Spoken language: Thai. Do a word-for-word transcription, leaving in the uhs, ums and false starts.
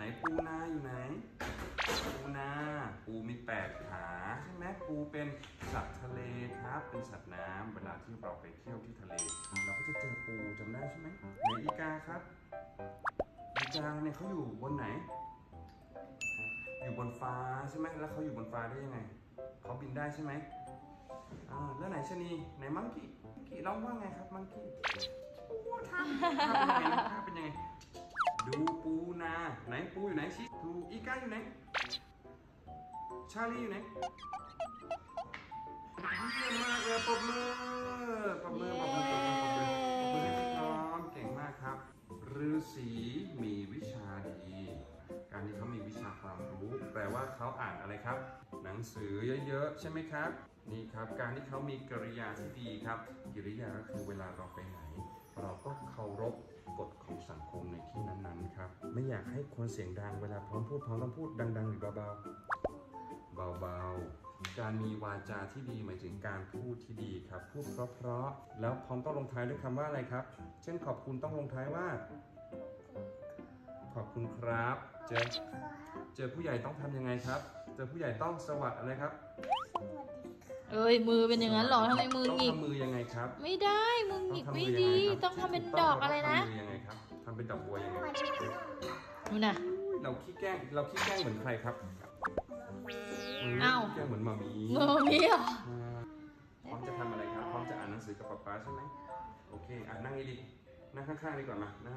ปูนาอยู่ไหนปูนาปูมีแปดขาใช่ไหมปูเป็นสัตว์ทะเลครับเป็นสัตว์น้ำเวลาที่เราไปเที่ยวที่ทะเลเราก็จะเจอปูจำได้ใช่ไหมไหนอีกาครับอีกาเนี่ยเขาอยู่บนไหนอยู่บนฟ้าใช่ไหมแล้วเขาอยู่บนฟ้าได้ยังไงเขาบินได้ใช่ไหมอ่าแล้วไหนชะนีไหนมังกี้มังกี้ร้องว่าไงครับมังกี้โอ้ท่าท่าเป็นยังไงดูปูนาไหนปูอยู่ไหนชิดูอีกาอยู่ไหนชาลีอยู่ไหนเยี่ยมมากเลยปรบมือปรบมือปรบมือปรบมือปรบมือปรบมือให้พี่น้องเก่งมากครับฤาษีมีวิชาดีการที่เขามีวิชาความรู้แปลว่าเขาอ่านอะไรครับหนังสือเยอะๆใช่ไหมครับนี่ครับการที่เขามีกริยาที่ดีครับกิริยาก็คือเวลาเราไปไหนเราก็เคารพกฎของสังคมในที่นั้นๆครับไม่อยากให้คนเสียงดังเวลาพร้อมพูดพร้อมต้องพูดดังๆหรือเบาๆเบาๆการมีวาจาที่ดีหมายถึงการพูดที่ดีครับพูดเพราะๆแล้วพร้อมต้องลงท้ายด้วยคำว่าอะไรครับเช่นขอบคุณต้องลงท้ายว่าขอบคุณครับเจอเจอผู้ใหญ่ต้องทำยังไงครับเจอผู้ใหญ่ต้องสวัสดีอะไรครับเอ้ยมือเป็นอย่างนั้นหรอทำไมมือหงิกต้องทำมือยังไงครับไม่ได้มือหงิกไม่ดีต้องทำเป็นดอกอะไรนะทำมือยังไงครับทำเป็นดอกบัวยังไงดูนะเราขี้แกล้งเราขี้แกล้งเหมือนใครครับอ้าวแกล้งเหมือนมามีมามีเหรอพร้อมจะทำอะไรครับพร้อมจะอ่านหนังสือกับป๊าป๊าใช่ไหมโอเคอ่านนั่งดีๆนั่งข้างๆดีกว่ามา